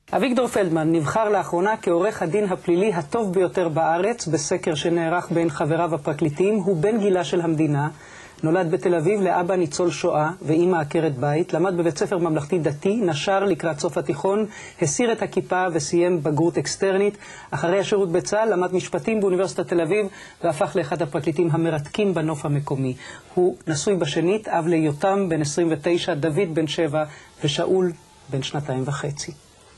אביגדור פלדמן נבחר לאחרונה כעורך הדין הפלילי הטוב ביותר בארץ בסקר שנערך בין חבריו הפרקליטים. הוא בן גילה של המדינה, נולד בתל אביב לאבא ניצול שואה ואמא עקרת בית, למד בבית ספר ממלכתי דתי, נשר לקראת סוף התיכון, הסיר את הכיפה וסיים בגרות אקסטרנית. אחרי השירות בצה"ל למד משפטים באוניברסיטת תל אביב והפך לאחד הפרקליטים המרתקים בנוף המקומי. הוא נשוי בשנית, אב ליותם בן 29, דוד בן 7 ושאול בן 2.5.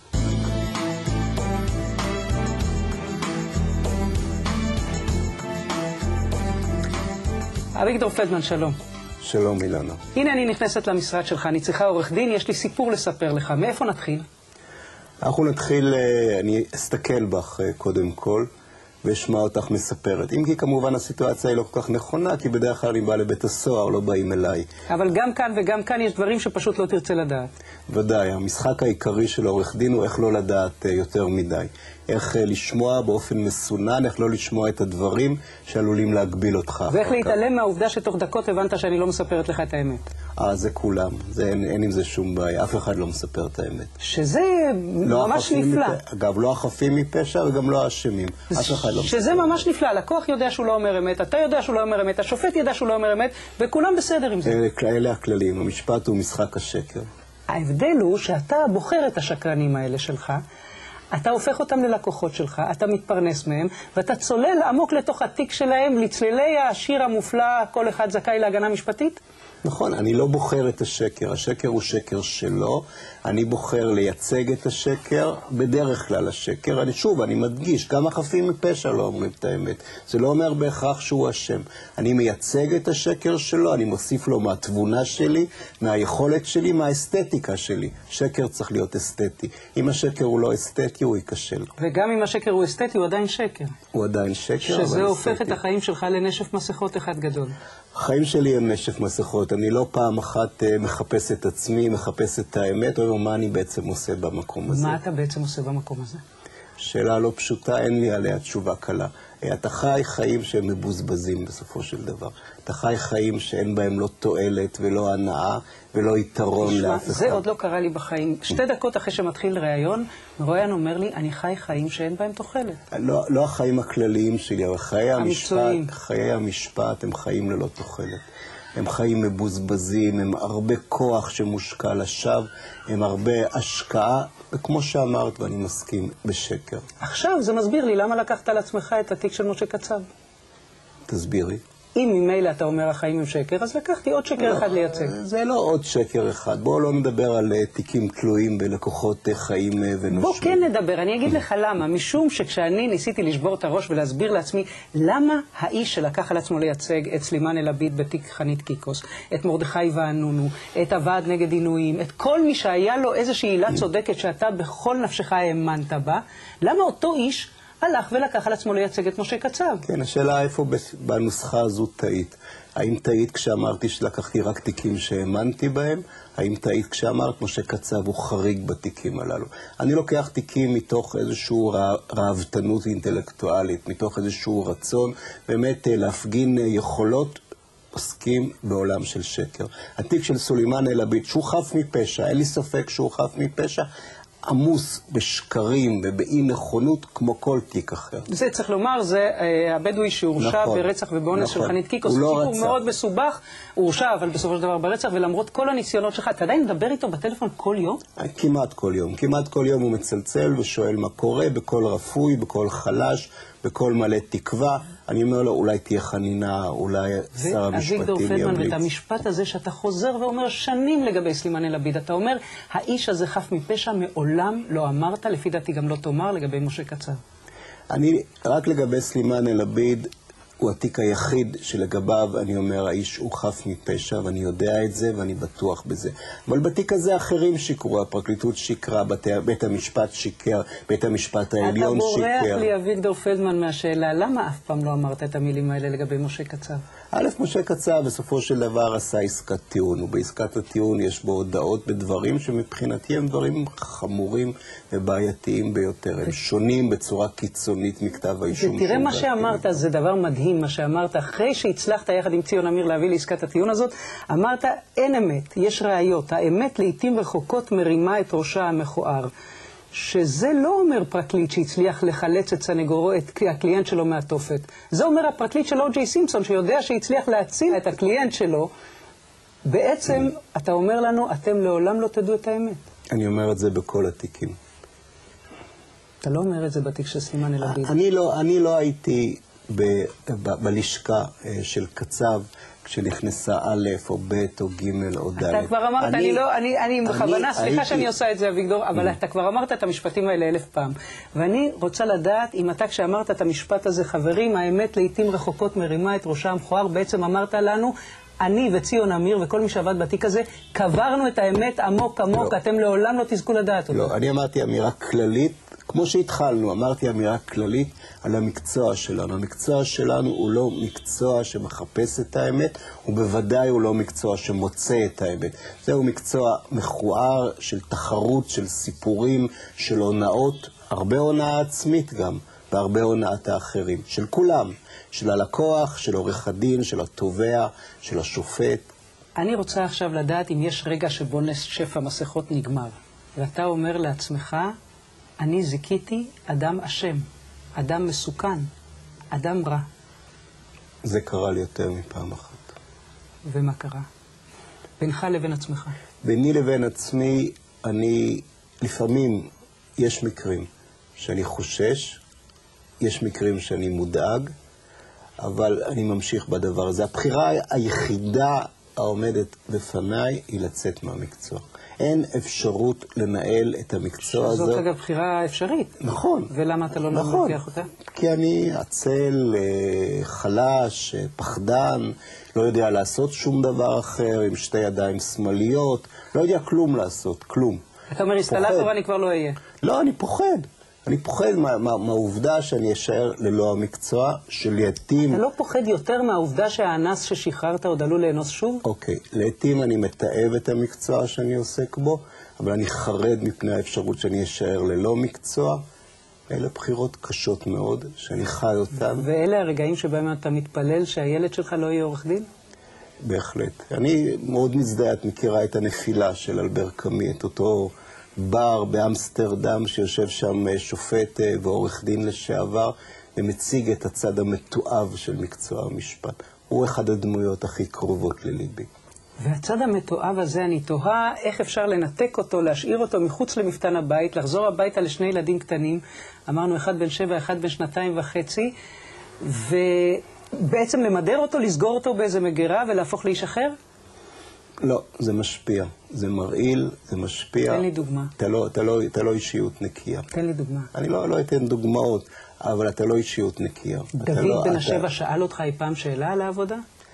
אביגדור פלדמן, שלום. שלום אילנה. הנה אני נכנסת למשרד שלך, אני צריכה עורך דין, יש לי סיפור לספר לך. מאיפה נתחיל? אנחנו נתחיל, אני אסתכל בך קודם כל, ואשמע אותך מספרת. אם כי כמובן הסיטואציה היא לא כל כך נכונה, כי בדרך כלל אני בא לבית הסוהר, לא באים אליי. אבל גם כאן וגם כאן יש דברים שפשוט לא תרצה לדעת. ודאי, המשחק העיקרי של עורך דין הוא איך לא לדעת יותר מדי. איך לשמוע באופן מסונן, איך לא לשמוע את הדברים שעלולים להגביל אותך. ואיך להתעלם מהעובדה שתוך דקות הבנת שאני לא מספרת לך את האמת. זה כולם. אין עם זה שום בעיה. אף אחד לא מספר את האמת. שזה ממש נפלא. אגב, לא החפים מפשע וגם לא האשמים. אף אחד לא מספר. שזה ממש נפלא. לקוח יודע שהוא לא אומר אמת, אתה יודע שהוא לא אומר אמת, השופט ידע שהוא לא אומר אמת, וכולם בסדר עם זה. אלה הכללים. המשפט הוא משחק השקר. ההבדל הוא שאתה בוחר את השקרנים האלה שלך, אתה הופך אותם ללקוחות שלך, אתה מתפרנס מהם, ואתה צולל עמוק לתוך התיק שלהם, לצלילי השיר המופלא, כל אחד זכאי להגנה משפטית? נכון, אני לא בוחר את השקר, השקר הוא שקר שלו, אני בוחר לייצג את השקר, בדרך כלל השקר, אני מדגיש, גם החפים מפשע לא אומרים את האמת, זה לא אומר בהכרח שהוא אשם, אני מייצג את השקר שלו, אני מוסיף לו מהתבונה שלי, מהיכולת שלי, מהאסתטיקה שלי, שקר צריך להיות אסתטי, אם השקר הוא לא אסתטי הוא ייכשל. וגם אם השקר הוא אסתטי הוא עדיין שקר. הוא עדיין שקר, שזה הופך את החיים שלך לנשף מסכות אחד גדול. החיים שלי הם נשף מסכות, אני לא פעם אחת מחפש את עצמי, מחפש את האמת, או מה אני בעצם עושה במקום הזה. מה אתה בעצם עושה במקום הזה? שאלה לא פשוטה, אין לי עליה תשובה קלה. אתה חי חיים שהם מבוזבזים בסופו של דבר. אתה חי חיים שאין בהם לא תועלת ולא הנאה ולא יתרון לאף אחד. זה עוד לא קרה לי בחיים. 2 דקות אחרי שמתחיל ראיון, מרואיין אומר לי, אני חי חיים שאין בהם תוחלת. לא החיים הכלליים שלי, אבל חיי המשפט הם חיים ללא תוחלת. הם חיים מבוזבזים, הם הרבה כוח שמושקע לשווא, הם הרבה השקעה, וכמו שאמרת, ואני מסכים, בשקר. עכשיו זה מסביר לי למה לקחת על עצמך את התיק של משה קצב. תסבירי. אם ממילא אתה אומר החיים הם שקר, אז לקחתי עוד שקר אחד לייצג. זה לא עוד שקר אחד. בואו לא נדבר על תיקים תלויים בלקוחות חיים ונושמים. בוא כן נדבר, אני אגיד לך למה. משום שכשאני ניסיתי לשבור את הראש ולהסביר לעצמי למה האיש שלקח על עצמו לייצג את סלימאן אלעביד בתיק חנית קיקוס, את מרדכי ואנונו, את הוועד נגד עינויים, את כל מי שהיה לו איזושהי עילה צודקת שאתה בכל נפשך האמנת בה, למה אותו איש הלך ולקח על עצמו לייצג את משה קצב? כן, השאלה איפה בנוסחה הזו טעית. האם טעית כשאמרתי שלקחתי רק תיקים שהאמנתי בהם? האם טעית כשאמרת משה קצב הוא חריג בתיקים הללו? אני לוקח תיקים מתוך איזשהו ראוותנות אינטלקטואלית, מתוך איזשהו רצון באמת להפגין יכולות, עוסקים בעולם של שקר. התיק של סלימאן אלעביד, שהוא חף מפשע, אין לי ספק שהוא חף מפשע, עמוס בשקרים ובאי נכונות כמו כל תיק אחר. זה צריך לומר, זה הבדואי שהורשע ברצח ובאונס של חנית קיקוס. סיפור מאוד מסובך, הוא הורשע אבל בסופו של דבר ברצח, ולמרות כל הניסיונות שלך, אתה עדיין מדבר איתו בטלפון כל יום? כמעט כל יום. כמעט כל יום הוא מצלצל ושואל מה קורה, בכל רפוי, בכל חלש, בכל מלא תקווה. אני אומר לו, אולי תהיה חנינה, אולי שר המשפטים אביגדור פלדמן, ימליץ. ואת המשפט הזה שאתה חוזר ואומר שנים לגבי סלימאן אלעביד, אתה אומר, האיש הזה חף מפשע, מעולם לא אמרת, לפי דעתי גם לא תאמר לגבי משה קצב. אני, רק לגבי סלימאן אלעביד, הוא התיק היחיד שלגביו אני אומר, האיש הוא חף מפשע, ואני יודע את זה ואני בטוח בזה. אבל בתיק הזה אחרים שיקרו, הפרקליטות שיקרה, בית המשפט שיקר, בית המשפט העליון שיקר. אתה בורח לי, אביגדור פלדמן, מהשאלה, למה אף פעם לא אמרת את המילים האלה לגבי משה קצב? משה קצב בסופו של דבר עשה עסקת טיעון, ובעסקת הטיעון יש בו הודעות בדברים שמבחינתי הם דברים חמורים ובעייתיים ביותר. הם שונים בצורה קיצונית מכתב האישום. ותראה מה שאמרת, זה דבר מדהים מה שאמרת, אחרי שהצלחת יחד עם ציון אמיר להביא לעסקת הטיעון הזאת, אמרת, אין אמת, יש ראיות, האמת לעתים רחוקות מרימה את ראשה המכוער. שזה לא אומר פרקליט שהצליח לחלץ את סנגורו, את הקליינט שלו מהתופת. זה אומר הפרקליט של אוג'יי סימפסון, שיודע שהצליח להציל את הקליינט שלו. בעצם, אתה אומר לנו, אתם לעולם לא תדעו את האמת. אני אומר את זה בכל התיקים. אתה לא אומר את זה בתיק של סימן אלעביד. אני לא הייתי בלשכה של קצב, כשנכנסה א' או ב' או ג' או ד'. אתה כבר אמרת, אני בכוונה, סליחה שאני עושה את זה, אביגדור, אבל אתה כבר אמרת את המשפטים האלה 1000 פעם. ואני רוצה לדעת, אם אתה כשאמרת את המשפט הזה, חברים, האמת לעתים רחוקות מרימה את ראשה המכוער, בעצם אמרת לנו, אני וציון אמיר וכל מי שעבד בתיק הזה, קברנו את האמת עמוק עמוק, אתם לעולם לא תזכו לדעת אותו. לא, אני אמרתי אמירה כללית, כמו שהתחלנו, אמרתי אמירה כללית על המקצוע שלנו. המקצוע שלנו הוא לא מקצוע שמחפש את האמת, ובוודאי הוא לא מקצוע שמוצא את האמת. זהו מקצוע מכוער של תחרות, של סיפורים, של הונאות, הרבה הונאה עצמית גם, והרבה הונאת האחרים, של כולם, של הלקוח, של עורך הדין, של התובע, של השופט. אני רוצה עכשיו לדעת אם יש רגע שבו שפע מסכות נגמר, ואתה אומר לעצמך, אני זיכיתי אדם אשם, אדם מסוכן, אדם רע. זה קרה לי יותר מפעם אחת. ומה קרה? בינך לבין עצמך. ביני לבין עצמי, לפעמים יש מקרים שאני חושש, יש מקרים שאני מודאג, אבל אני ממשיך בדבר הזה. הבחירה היחידה העומדת בפניי היא לצאת מהמקצוע. אין אפשרות לנהל את המקצוע הזה. זאת אגב בחירה אפשרית. נכון. ולמה אתה לא מבטיח אותה? כי אני עצל, חלש, פחדן, לא יודע לעשות שום דבר אחר, עם שתי ידיים שמאליות, לא יודע כלום לעשות, כלום. אתה אומר, אינסטלטור אני כבר לא אהיה. לא, אני פוחד. אני פוחד מהעובדה שאני אשאר ללא המקצוע שלעתים... אתה לא פוחד יותר מהעובדה שהאנס ששחררת עוד עלול לאנוס שוב? אוקיי, לעתים אני מתאהב את המקצוע שאני עוסק בו, אבל אני חרד מפני האפשרות שאני אשאר ללא מקצוע. אלה בחירות קשות מאוד, שאני חי אותן. ואלה הרגעים שבהם אתה מתפלל שהילד שלך לא יהיה עורך דין? בהחלט. אני מאוד מזדהה, את מכירה את הנפילה של אלבר קאמי, את אותו בר באמסטרדם שיושב שם שופט ועורך דין לשעבר, ומציג את הצד המתואב של מקצוע המשפט. הוא אחד הדמויות הכי קרובות לליבי. והצד המתואב הזה, אני תוהה איך אפשר לנתק אותו, להשאיר אותו מחוץ למפתן הבית, לחזור הביתה לשני ילדים קטנים, אמרנו אחד בן 7, אחד בן 2.5, ובעצם למדר אותו, לסגור אותו באיזה מגירה ולהפוך לאיש אחר? לא, זה משפיע. זה מרעיל, זה משפיע. תן לי דוגמה. אתה לא אישיות נקייה. תן לי דוגמה. אני לא אתן דוגמאות, אבל אתה לא אישיות נקייה. דוד בן 7 שאל אותך אי פעם שאלה על העבודה?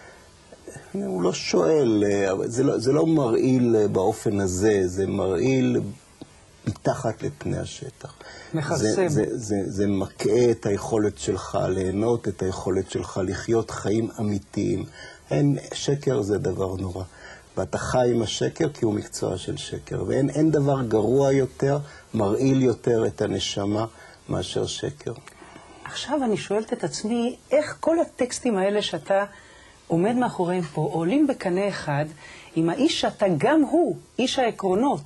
הוא לא שואל, זה לא מרעיל באופן הזה, זה מרעיל מתחת לפני השטח. מחרסם. זה מקעה את היכולת שלך ליהנות, את היכולת שלך לחיות חיים אמיתיים. שקר זה דבר נורא. ואתה חי עם השקר כי הוא מקצוע של שקר. ואין דבר גרוע יותר, מרעיל יותר את הנשמה מאשר שקר. עכשיו אני שואלת את עצמי, איך כל הטקסטים האלה שאתה עומד מאחוריהם פה, עולים בקנה אחד עם האיש שאתה גם הוא, איש העקרונות.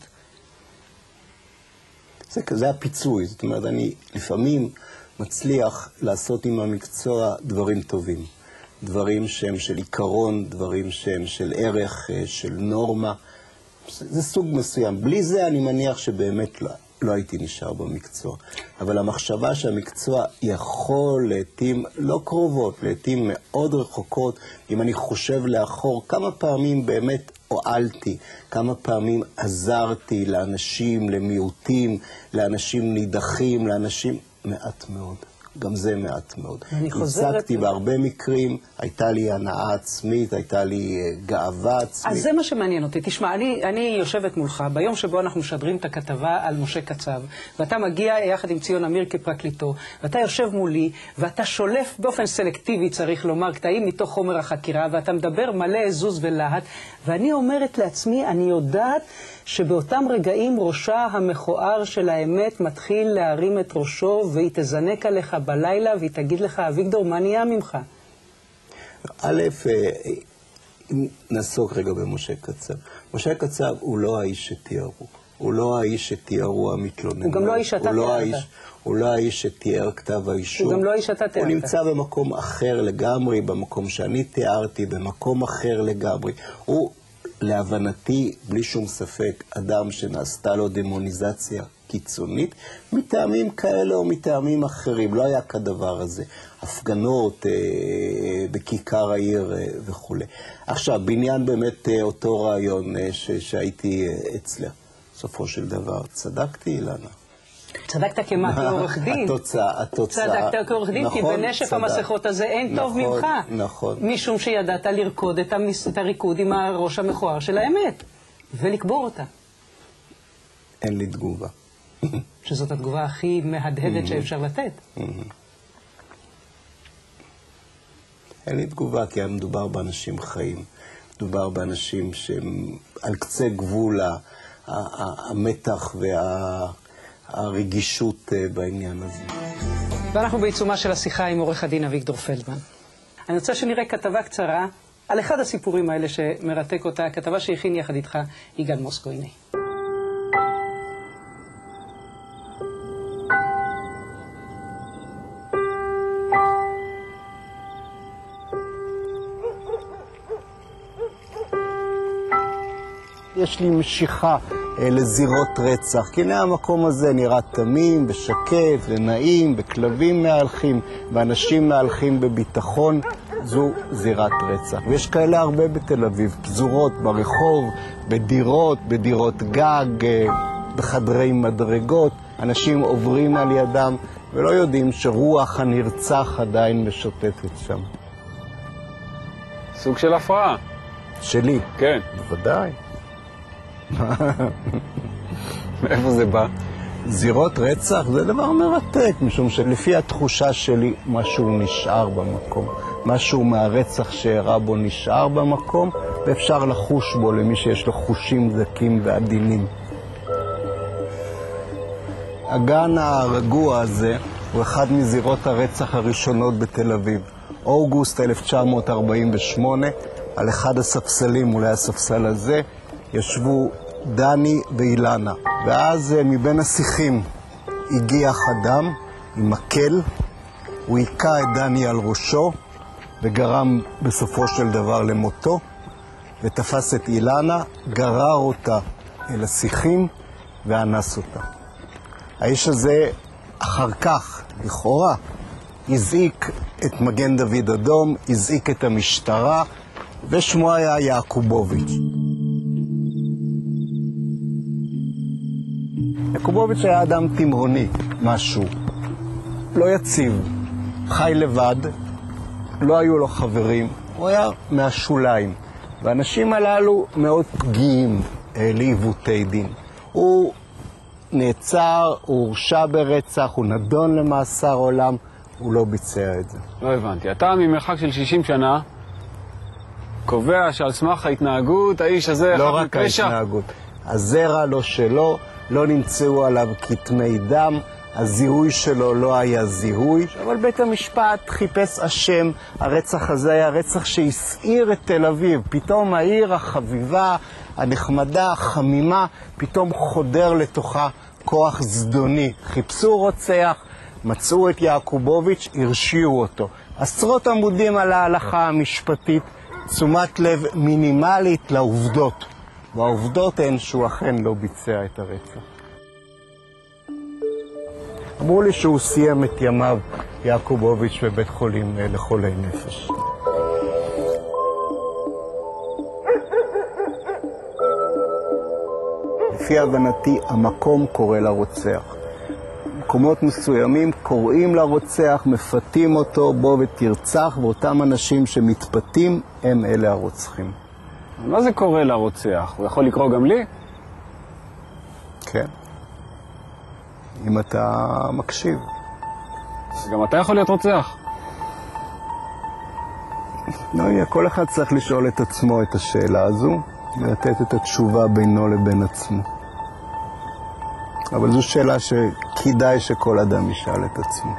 זה הפיצוי. זאת אומרת, אני לפעמים מצליח לעשות עם המקצוע דברים טובים. דברים שהם של עיקרון, דברים שהם של ערך, של נורמה. זה סוג מסוים. בלי זה אני מניח שבאמת לא הייתי נשאר במקצוע. אבל המחשבה שהמקצוע יכול לעתים לא קרובות, לעתים מאוד רחוקות, אם אני חושב לאחור, כמה פעמים באמת הועלתי, כמה פעמים עזרתי לאנשים, למיעוטים, לאנשים נידחים, לאנשים מעט מאוד. גם זה מעט מאוד. הצגתי בהרבה מקרים, הייתה לי הנאה עצמית, הייתה לי גאווה עצמית. אז זה מה שמעניין אותי. תשמע, אני יושבת מולך ביום שבו אנחנו משדרים את הכתבה על משה קצב, ואתה מגיע יחד עם ציון אמיר כפרקליטו, ואתה יושב מולי, ואתה שולף באופן סלקטיבי, צריך לומר, קטעים מתוך חומר החקירה, ואתה מדבר מלא עזוז ולהט, ואני אומרת לעצמי, אני יודעת שבאותם רגעים ראשה המכוער של האמת מתחיל להרים את ראשו, והיא תזנק עליך בלילה, והיא תגיד לך, אביגדור, מה נהיה ממך? א', נעסוק רגע במשה קצב. משה קצב הוא לא האיש שתיארו. הוא לא האיש שתיארו המתלוננות. הוא גם לא האיש שאתה תיארת. הוא לא האיש שתיאר כתב האישום. הוא גם לא האיש שאתה תיארת. הוא נמצא במקום אחר לגמרי, במקום שאני תיארתי, במקום אחר לגמרי. הוא, להבנתי, בלי שום ספק, אדם שנעשתה לו דמוניזציה קיצונית, מטעמים כאלה או מטעמים אחרים. לא היה כדבר הזה. הפגנות בכיכר העיר וכו'. עכשיו, בעניין באמת אותו רעיון שהייתי אצלה. בסופו של דבר, צדקתי, אילנה. צדקת כמה כעורך דין. התוצאה. צדקת כעורך דין, כי בנשף המסכות הזה אין טוב ממך. נכון. משום שידעת לרקוד את הריקוד עם הראש המכוער של האמת, ולקבור אותה. אין לי תגובה. שזאת התגובה הכי מהדהדת שאפשר לתת. אין לי תגובה, כי מדובר באנשים חיים. מדובר באנשים שהם על קצה גבול המתח והרגישות בעניין הזה. ואנחנו בעיצומה של השיחה עם עורך הדין אביגדור פלדמן. אני רוצה שנראה כתבה קצרה על אחד הסיפורים האלה שמרתק אותה, הכתבה שהכין יחד איתך יגאל מוסקויני. יש לי משיכה לזירות רצח, כי הנה המקום הזה נראה תמים ושקט ונעים, וכלבים מהלכים, ואנשים מהלכים בביטחון. זו זירת רצח. ויש כאלה הרבה בתל אביב, פזורות ברחוב, בדירות גג, בחדרי מדרגות. אנשים עוברים על ידם ולא יודעים שרוח הנרצח עדיין משוטטת שם. סוג של הפרעה. שלי? כן. בוודאי. מאיפה זה בא? זירות רצח זה דבר מרתק, משום שלפי התחושה שלי משהו נשאר במקום. משהו מהרצח שהראה בו נשאר במקום, ואפשר לחוש בו למי שיש לו חושים דקים ועדינים. הגן הרגוע הזה הוא אחד מזירות הרצח הראשונות בתל אביב. אוגוסט 1948, על אחד הספסלים, אולי הספסל הזה, ישבו דני ואילנה. ואז מבין השיחים הגיח אדם עם מקל, הוא היכה את דני על ראשו וגרם בסופו של דבר למותו, ותפס את אילנה, גרר אותה אל השיחים ואנס אותה. האיש הזה אחר כך, לכאורה, הזעיק את מגן דוד אדום, הזעיק את המשטרה, ושמו היה יעקובוביץ'. יעקובוביץ' היה אדם תימהוני, משהו. לא יציב, חי לבד, לא היו לו חברים, הוא היה מהשוליים. והאנשים הללו מאוד פגיעים לעיוותי דין. הוא נעצר, הוא הורשע ברצח, הוא נדון למאסר עולם, הוא לא ביצע את זה. לא הבנתי. אתה ממרחק של 60 שנה קובע שעל סמך ההתנהגות, האיש הזה לא רק פשע. ההתנהגות. הזרע לא שלו, לא נמצאו עליו כתמי דם, הזיהוי שלו לא היה זיהוי, אבל בית המשפט חיפש אשם. הרצח הזה היה רצח שהסעיר את תל אביב. פתאום העיר החביבה, הנחמדה, החמימה, פתאום חודר לתוכה כוח זדוני. חיפשו רוצח, מצאו את יעקובוביץ', הרשיעו אותו. עשרות עמודים על ההלכה המשפטית, תשומת לב מינימלית לעובדות. והעובדות הן שהוא אכן לא ביצע את הרצח. אמרו לי שהוא סיים את ימיו, יעקובוביץ', בבית חולים לחולי נפש. לפי הבנתי, המקום קורא לרוצח. מקומות מסוימים קוראים לרוצח, מפתים אותו, בוא ותרצח, ואותם אנשים שמתפתים הם אלה הרוצחים. מה זה קורא לרוצח? הוא יכול לקרוא גם לי? כן. אם אתה מקשיב. גם אתה יכול להיות רוצח. לא, כל אחד צריך לשאול את עצמו את השאלה הזו, ולתת את התשובה בינו לבין עצמו. אבל זו שאלה שכדאי שכל אדם ישאל את עצמו.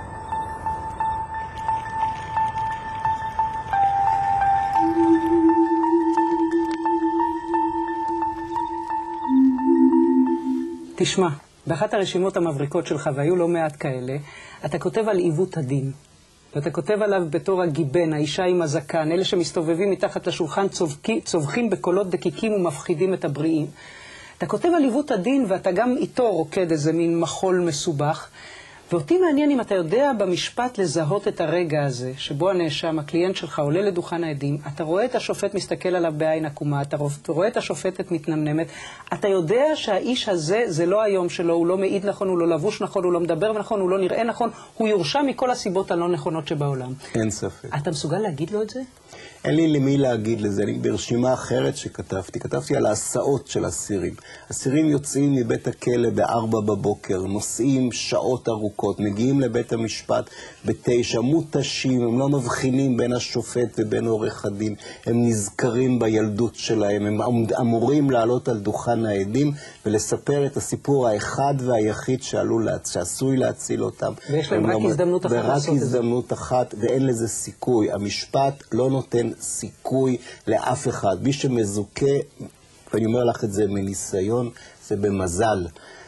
תשמע, באחת הרשימות המבריקות שלך, והיו לא מעט כאלה, אתה כותב על עיוות הדין. ואתה כותב עליו בתור הגיבן, האישה עם הזקן, אלה שמסתובבים מתחת לשולחן צווחים בקולות דקיקים ומפחידים את הבריאים. אתה כותב על עיוות הדין ואתה גם איתו רוקד איזה מין מחול מסובך. ואותי מעניין אם אתה יודע במשפט לזהות את הרגע הזה, שבו הנאשם, הקליינט שלך, עולה לדוכן העדים, אתה רואה את השופט מסתכל עליו בעין עקומה, אתה רואה את השופטת מתנמנמת, אתה יודע שהאיש הזה זה לא היום שלו, הוא לא מעיד נכון, הוא לא לבוש נכון, הוא לא מדבר נכון, הוא לא נראה נכון, הוא יורשע מכל הסיבות הלא נכונות שבעולם. אין ספק. אתה מסוגל להגיד לו את זה? אין לי למי להגיד לזה. אני ברשימה אחרת שכתבתי על ההסעות של אסירים. אסירים יוצאים מבית הכלא ב-4 בבוקר, נוסעים שעות ארוכות, מגיעים לבית המשפט ב-9, מותשים, הם לא מבחינים בין השופט ובין עורך הדין, הם נזכרים בילדות שלהם, הם אמורים לעלות על דוכן העדים ולספר את הסיפור האחד והיחיד שעשוי להציל אותם. ויש להם רק הזדמנות אחת לעשות את זה. ורק הזדמנות אחת, ואין לזה סיכוי. המשפט לא נותן סיכוי לאף אחד. מי שמזוכה, ואני אומר לך את זה מניסיון, זה במזל.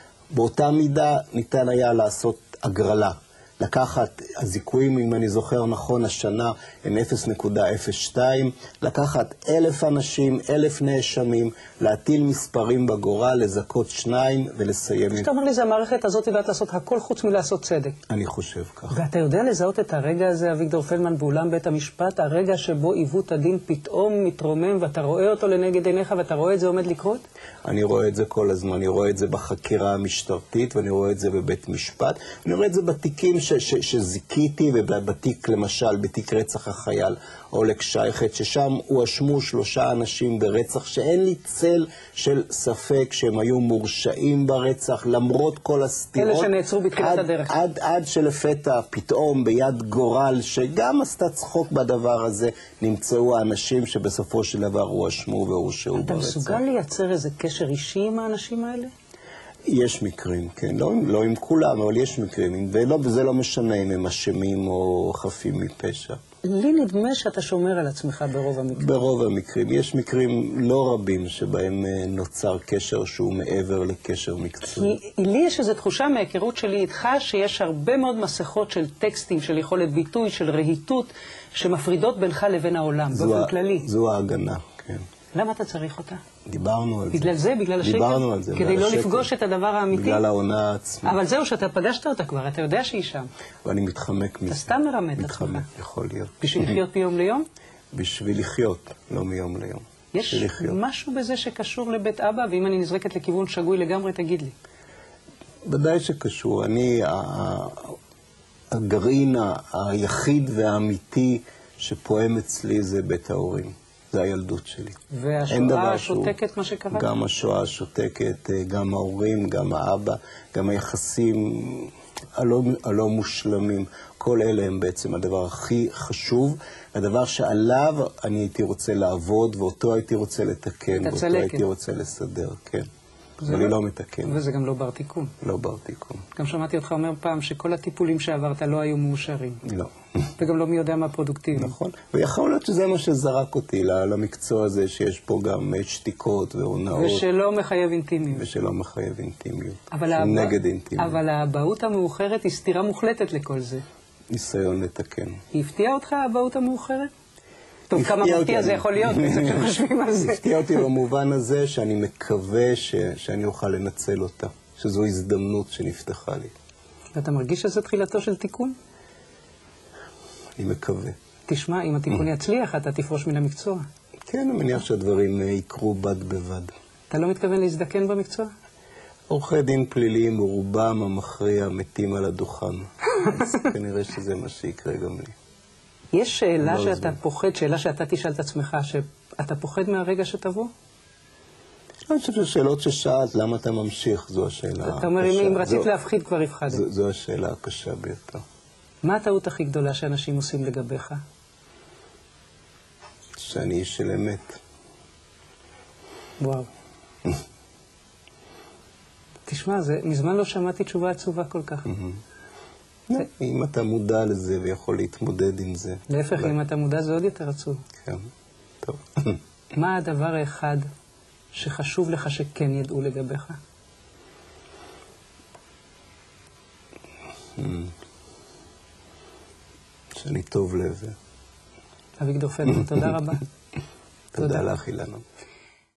באותה מידה ניתן היה לעשות הגרלה. לקחת, הזיכויים, אם אני זוכר נכון, השנה הם 0.02, לקחת 1,000 אנשים, 1,000 נאשמים, להטיל מספרים בגורל, לזכות 2 ולסיים. כשאתה אומר לי, זה המערכת הזאת יודעת לעשות הכל חוץ מלעשות צדק. אני חושב כך. ואתה יודע לזהות את הרגע הזה, אביגדור פלדמן, באולם בית המשפט, הרגע שבו עיוות הדין פתאום מתרומם, ואתה רואה אותו לנגד עיניך, ואתה רואה את זה עומד לקרות? אני רואה את זה כל הזמן, אני רואה את זה בחקירה המשטרתית, ואני רואה את זה בבית משפט, אני רואה את זה בתיקים שזיקיתי, ובתיק, למשל, בתיק רצח החייל אולג שייכת, ששם הואשמו 3 אנשים ברצח, שאין לי צל של ספק שהם היו מורשעים ברצח, למרות כל הסתירות. אלה שנעצרו בתחילת הדרך. עד שלפתע, פתאום, ביד גורל, שגם עשתה צחוק בדבר הזה, נמצאו האנשים שבסופו של דבר הואשמו והורשעו ברצח. אתה מסוגל לייצר איזה קשר אישי עם האנשים האלה? יש מקרים, כן. לא עם כולם, אבל יש מקרים. וזה לא משנה אם הם אשמים או חפים מפשע. לי נדמה שאתה שומר על עצמך ברוב המקרים. ברוב המקרים. יש מקרים לא רבים שבהם נוצר קשר שהוא מעבר לקשר מקצועי. כי לי יש איזו תחושה מההיכרות שלי איתך שיש הרבה מאוד מסכות של טקסטים, של יכולת ביטוי, של רהיטות, שמפרידות בינך לבין העולם, באופן כללי. זו ההגנה, כן. למה אתה צריך אותה? דיברנו על זה. בגלל זה, בגלל השקר? דיברנו על זה. כדי לא לפגוש את הדבר האמיתי? בגלל העונה עצמה. אבל זהו, שאתה פגשת אותה כבר, אתה יודע שהיא שם. ואני מתחמק מזה. אתה סתם מרמת את עצמך. מתחמק, יכול להיות. בשביל לחיות מיום ליום? בשביל לחיות, לא מיום ליום. יש משהו בזה שקשור לבית אבא, ואם אני נזרקת לכיוון שגוי לגמרי, תגיד לי. ודאי שקשור. הגרעין היחיד והאמיתי שפועם אצלי זה בית ההורים. זה הילדות שלי. והשואה השותקת, מה שקרה? גם השואה השותקת, גם ההורים, גם האבא, גם היחסים הלא מושלמים. כל אלה הם בעצם הדבר הכי חשוב, הדבר שעליו אני הייתי רוצה לעבוד, ואותו הייתי רוצה לתקן, ואותו הייתי רוצה לסדר, כן. אבל אני לא מתקן. וזה גם לא בר תיקון. לא בר תיקון. גם שמעתי אותך אומר פעם שכל הטיפולים שעברת לא היו מאושרים. לא. וגם לא מי יודע מה פרודוקטיבי. נכון. ויכול להיות שזה מה שזרק אותי למקצוע הזה, שיש פה גם שתיקות והונאות. ושלא מחייב אינטימיות. ושלא מחייב אינטימיות. נגד אינטימיות. אבל האבהות המאוחרת היא סתירה מוחלטת לכל זה. ניסיון לתקן. היא הפתיעה אותך האבהות המאוחרת? טוב, כמה מפתיע זה יכול להיות, כשחושבים על זה. הפתיע אותי במובן הזה שאני מקווה שאני אוכל לנצל אותה, שזו הזדמנות שנפתחה לי. ואתה מרגיש שזה תחילתו של תיקון? אני מקווה. תשמע, אם התיקון יצליח, אתה תפרוש מן המקצוע. כן, אני מניח שהדברים יקרו בד בבד. אתה לא מתכוון להזדקן במקצוע? עורכי דין פליליים, רובם המכריע מתים על הדוכן. אז כנראה שזה מה שיקרה גם לי. יש שאלה שאתה פוחד, שאלה שאתה תשאל את עצמך, שאתה פוחד מהרגע שתבוא? אני חושב ששאלות ששאלת, למה אתה ממשיך, זו השאלה הקשה. אתה אומר, אם רצית להפחיד, כבר הפחדת. זו השאלה הקשה ביותר. מה הטעות הכי גדולה שאנשים עושים לגביך? שאני איש של אמת. וואו. תשמע, מזמן לא שמעתי תשובה עצובה כל כך. אם אתה מודע לזה ויכול להתמודד עם זה. להפך, אם אתה מודע זה עוד יותר עצוב. כן, טוב. מה הדבר האחד שחשוב לך שכן ידעו לגביך? שאני טוב לב. אביגדור פלדמן, תודה רבה. תודה לך, אילנה.